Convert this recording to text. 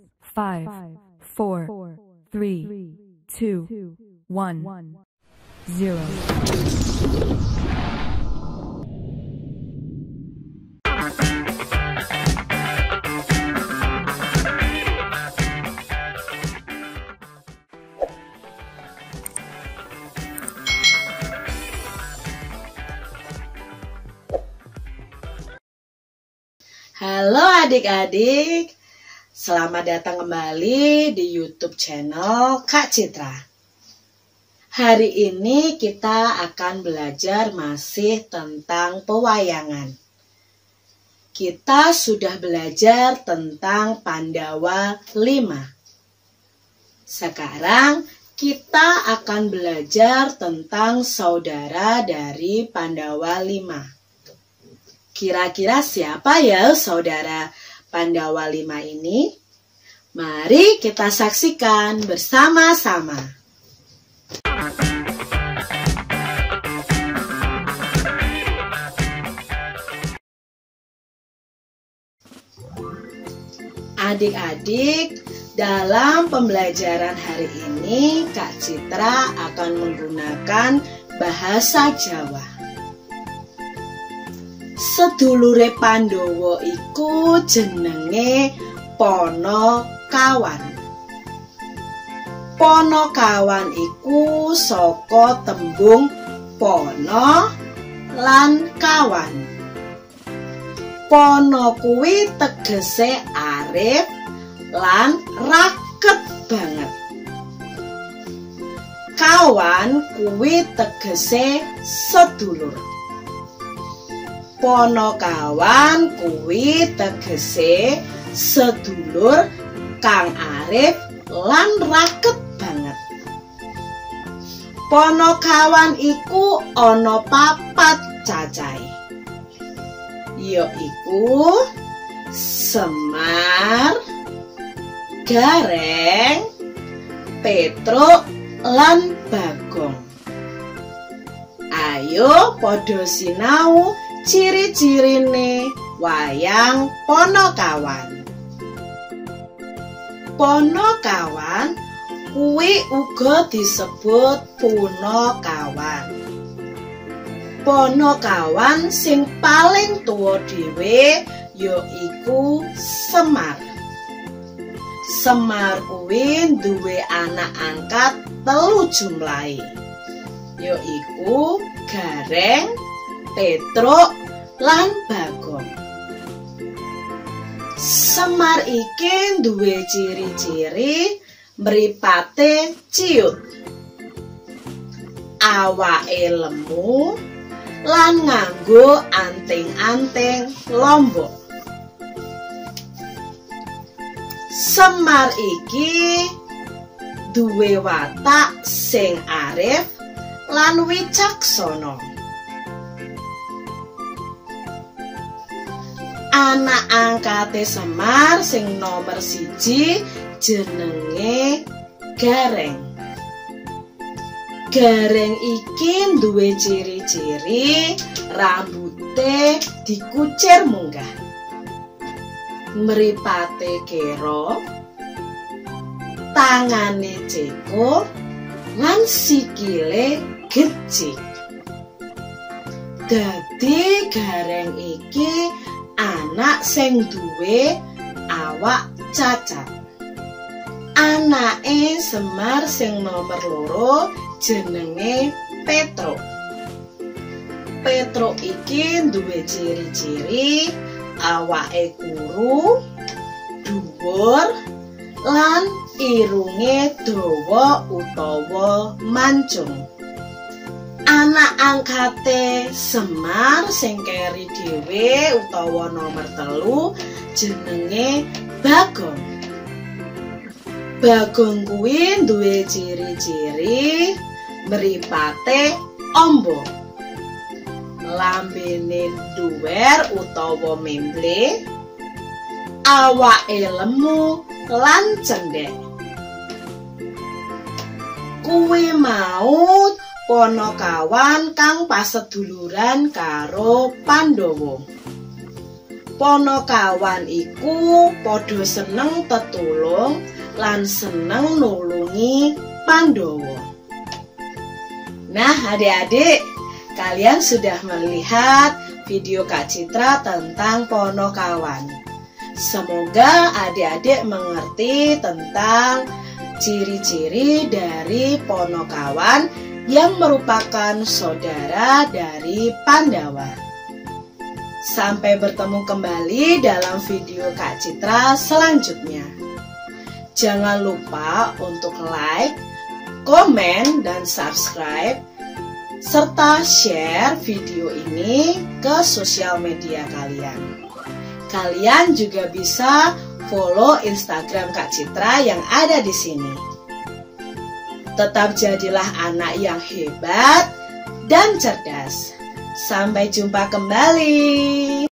5, 4, 3, 2, 1, 0. Halo adik-adik, selamat datang kembali di YouTube channel Kak Citra. Hari ini kita akan belajar masih tentang pewayangan. Kita sudah belajar tentang Pandawa 5. Sekarang kita akan belajar tentang saudara dari Pandawa 5. Kira-kira siapa ya saudara Pandawa 5 ini? Mari kita saksikan bersama-sama. Adik-adik, dalam pembelajaran hari ini Kak Citra akan menggunakan bahasa Jawa. Sedulure Pandhawa iku jenenge Panakawan. Panakawan iku saka tembung pana lan kawan. Pana kuwi tegese arep lan raket banget. Kawan kuwi tegese sedulur. Panakawan kuwi tegese sedulur kang arep lan raket banget. Panakawan iku ana 4 cacahe. Yaiku Semar, Gareng, Petruk lan Bagong. Ayo padha sinau ciri-cirine wayang Panakawan. Panakawan kuwi uga disebut punakawan. Panakawan sing paling tuwa dhewe yaiku Semar. Semar kuwi duwe anak angkat 3 jumlahe. Yaiku Gareng, Petruk lan Bagong. Semar iki duwe ciri-ciri mripate ciut, awake lemu lan nganggo anting-anting lombok. Semar iki duwe watak sing arif lan wicaksana. Anak angkate Semar sing nomor 1 jenenge Gareng. Gareng iki duwe ciri-ciri rambute dikucir munggah, mripate kero, tangane ceko, lan sikile gecik. Dadi Gareng iki anak sing duwe awak cacat. Anake Semar sing nomor 2 jenenge Petruk. Petruk iki duwe ciri-ciri awake kuru, dhuwur, lan irunge dawa utawa mancung. Anak angkate Semar sing keri dhewe utawa nomor 3 jenenge Bagong. Bagong kuwi duwe ciri-ciri mripate amba, lambene duwer utawa memble, awake lemu lan cendhek. Kuwi mau Panakawan kang paseduluran karo Pandhawa. Ponokawan iku padha seneng tetulung lan seneng nulungi Pandhawa. Nah, adik-adik, kalian sudah melihat video Kak Citra tentang Ponokawan. Semoga adik-adik mengerti tentang ciri-ciri dari Ponokawan yang merupakan saudara dari Pandhawa. Sampai bertemu kembali dalam video Kak Citra selanjutnya. Jangan lupa untuk like, komen, dan subscribe, serta share video ini ke sosial media kalian. Kalian juga bisa follow Instagram Kak Citra yang ada di sini. Tetap jadilah anak yang hebat dan cerdas. Sampai jumpa kembali.